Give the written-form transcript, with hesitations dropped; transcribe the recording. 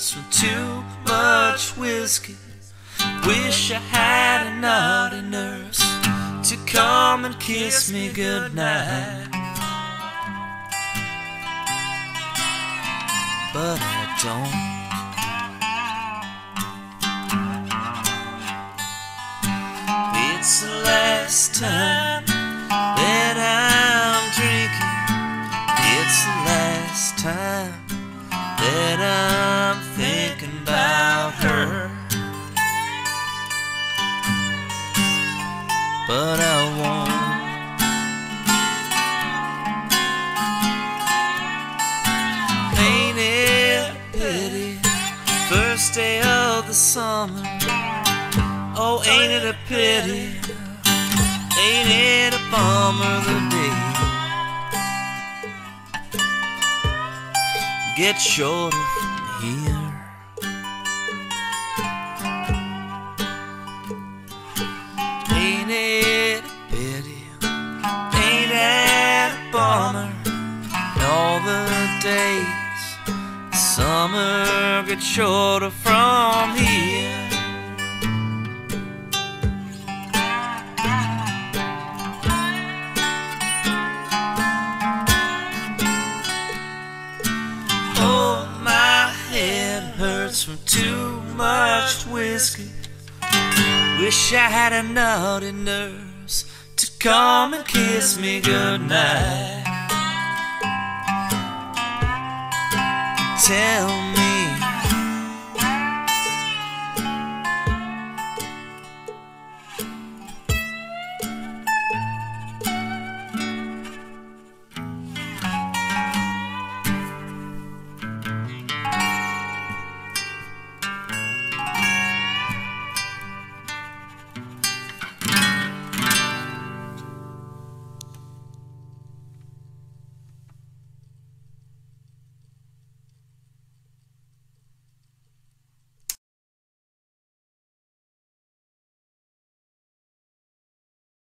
hurts from too much whiskey. Wish I had a naughty nurse to come and kiss me goodnight, but I don't. It's the last time that I'm drinking. It's the last time that I'm thinking about her, but I won't. Ain't it a pity, first day of the summer? Oh, ain't it a pity, ain't it a bummer the day gets shorter from here. Ain't it a pity, ain't it a bummer? All the days, summer gets shorter from here. Hurts from too much whiskey. Wish I had a naughty nurse to come and kiss me goodnight. Tell